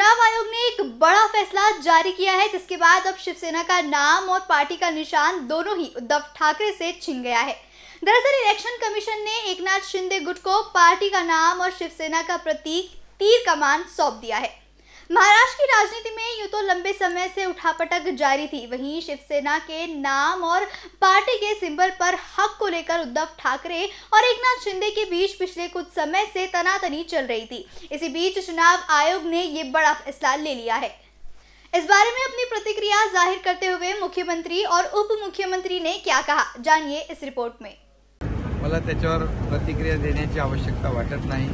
चुनाव आयोग ने एक बड़ा फैसला जारी किया है, जिसके बाद अब शिवसेना का नाम और पार्टी का निशान दोनों ही उद्धव ठाकरे से छिन गया है। दरअसल इलेक्शन कमीशन ने एकनाथ शिंदे गुट को पार्टी का नाम और शिवसेना का प्रतीक तीर कमान सौंप दिया है। महाराष्ट्र की राजनीति में यूं तो लंबे समय से उठापटक जारी थी, वहीं शिवसेना के नाम और पार्टी के सिंबल पर हक को लेकर उद्धव ठाकरे और एकनाथ शिंदे के बीच पिछले कुछ समय से तनातनी चल रही थी। इसी बीच चुनाव आयोग ने ये बड़ा फैसला ले लिया है। इस बारे में अपनी प्रतिक्रिया जाहिर करते हुए मुख्यमंत्री और उप मुख्यमंत्री ने क्या कहा, जानिए इस रिपोर्ट में। मला त्याच्यावर प्रतिक्रिया देण्याची आवश्यकता वाटत नाही।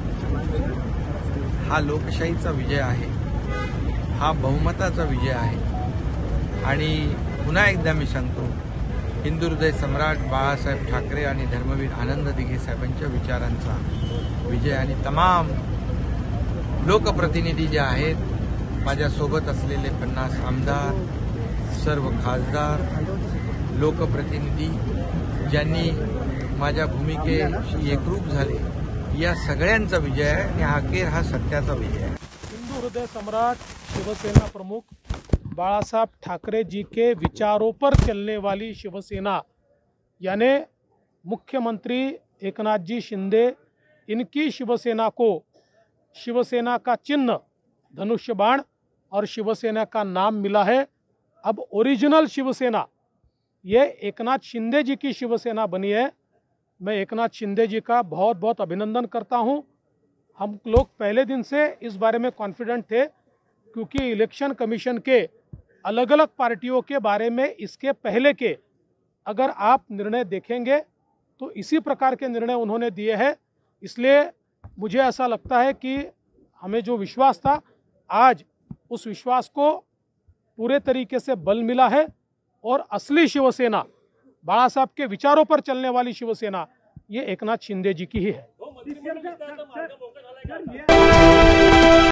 हा लोकशाहीचा विजय आहे, हा बहुमताचा विजय आहे आणि पुन्हा एकदा मी सांगतो, हिंदू हृदय सम्राट बाळासाहेब ठाकरे आणि धर्मवीर आनंद दिघे साहेबांच्या विचारांचा विजय आणि तमाम लोकप्रतिनिधी जे आहेत, माझ्यासोबत असलेले 50 आमदार, सर्व खासदार, लोकप्रतिनिधी ज्यांनी माझ्या भूमिकेशी एकरूप झाले, या सगळ्यांचा विजय आहे आणि अखेर हा सत्याचा विजय आहे। हिंदू हृदय सम्राट शिवसेना प्रमुख बाळासाहेब ठाकरे जी के विचारों पर चलने वाली शिवसेना, यानी मुख्यमंत्री एकनाथ जी शिंदे, इनकी शिवसेना को शिवसेना का चिन्ह धनुष्य बाण और शिवसेना का नाम मिला है। अब ओरिजिनल शिवसेना ये एकनाथ शिंदे जी की शिवसेना बनी है। मैं एकनाथ शिंदे जी का बहुत बहुत अभिनंदन करता हूं। हम लोग पहले दिन से इस बारे में कॉन्फिडेंट थे, क्योंकि इलेक्शन कमीशन के अलग अलग पार्टियों के बारे में इसके पहले के अगर आप निर्णय देखेंगे तो इसी प्रकार के निर्णय उन्होंने दिए हैं। इसलिए मुझे ऐसा लगता है कि हमें जो विश्वास था, आज उस विश्वास को पूरे तरीके से बल मिला है और असली शिवसेना, बाळासाहेब के विचारों पर चलने वाली शिवसेना, ये एकनाथ शिंदे जी की ही है।